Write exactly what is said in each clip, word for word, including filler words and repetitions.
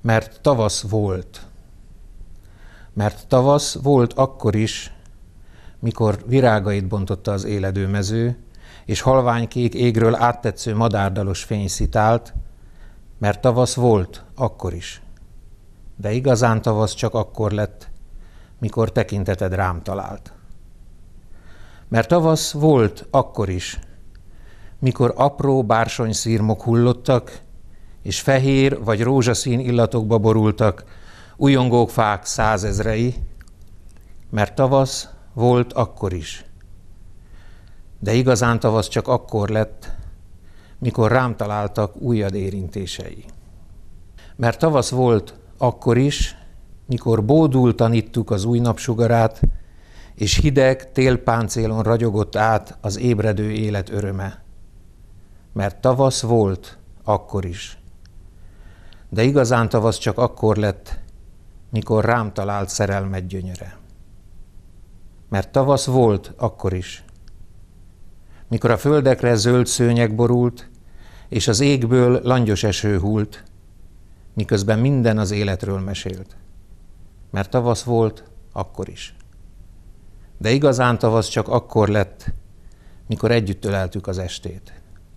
Mert tavasz volt. Mert tavasz volt akkor is, mikor virágait bontotta az éledő mező, és halványkék égről áttetsző madárdalos fény szitált, mert tavasz volt akkor is. De igazán tavasz csak akkor lett, mikor tekinteted rám talált. Mert tavasz volt akkor is, mikor apró bársonyszirmok hullottak, és fehér vagy rózsaszín illatokba borultak ujjongók fák százezrei, mert tavasz volt akkor is. De igazán tavasz csak akkor lett, mikor rám találtak ujjad érintései. Mert tavasz volt akkor is, mikor bódultan ittuk az új napsugarát, és hideg télpáncélon ragyogott át az ébredő élet öröme. Mert tavasz volt akkor is. De igazán tavasz csak akkor lett, mikor rám talált szerelmed gyönyöre. Mert tavasz volt akkor is, mikor a földekre zöld szőnyeg borult, és az égből langyos eső hult, miközben minden az életről mesélt. Mert tavasz volt akkor is. De igazán tavasz csak akkor lett, mikor együtt öleltük az estét.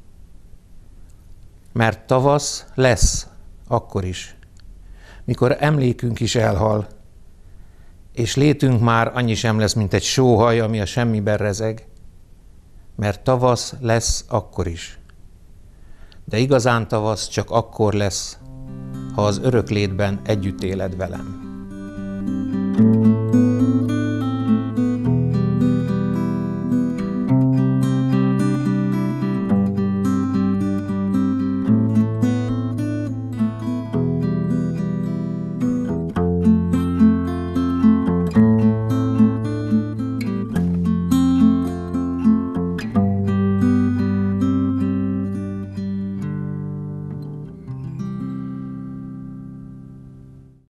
Mert tavasz lesz akkor is, mikor emlékünk is elhal, és létünk már annyi sem lesz, mint egy sóhaj, ami a semmiben rezeg, mert tavasz lesz akkor is. De igazán tavasz csak akkor lesz, ha az örök létben együtt éled velem.